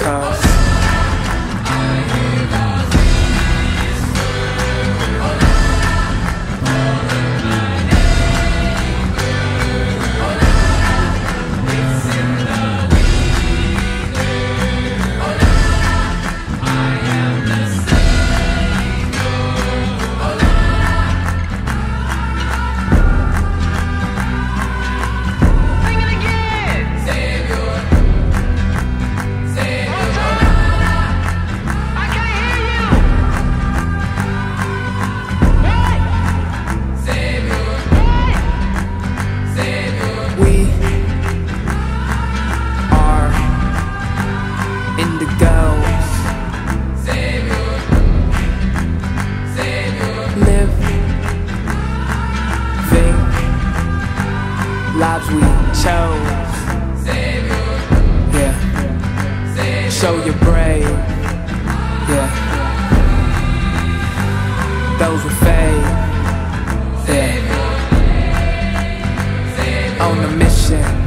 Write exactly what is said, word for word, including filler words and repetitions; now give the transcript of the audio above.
'cause indigos, Savior, Savior, living lives we chose, Savior, yeah, Savior. Show you're brave, yeah, those with faith, yeah, Savior, Savior. On a mission.